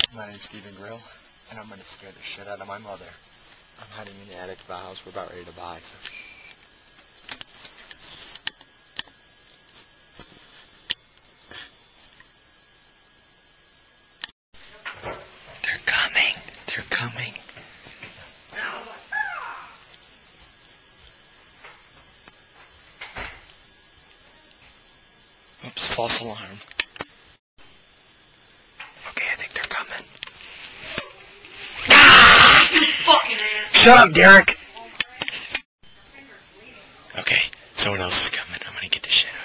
My name's Stephen Grill, and I'm gonna scare the shit out of my mother. I'm hiding in the attic of a house we're about ready to buy, so They're coming. They're coming. Oops, false alarm. Okay, I think they're coming. Fucking ass. Shut up, Derek! Okay, someone else is coming. I'm gonna get the shit